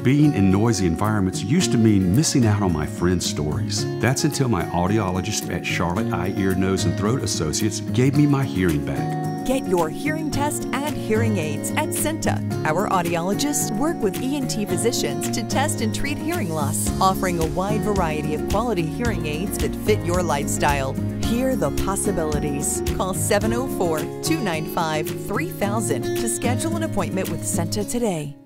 Being in noisy environments used to mean missing out on my friends' stories. That's until my audiologist at Charlotte Eye, Ear, Nose, and Throat Associates gave me my hearing back. Get your hearing test and hearing aids at CEENTA. Our audiologists work with ENT physicians to test and treat hearing loss, offering a wide variety of quality hearing aids that fit your lifestyle. Hear the possibilities. Call 704-295-3000 to schedule an appointment with CEENTA today.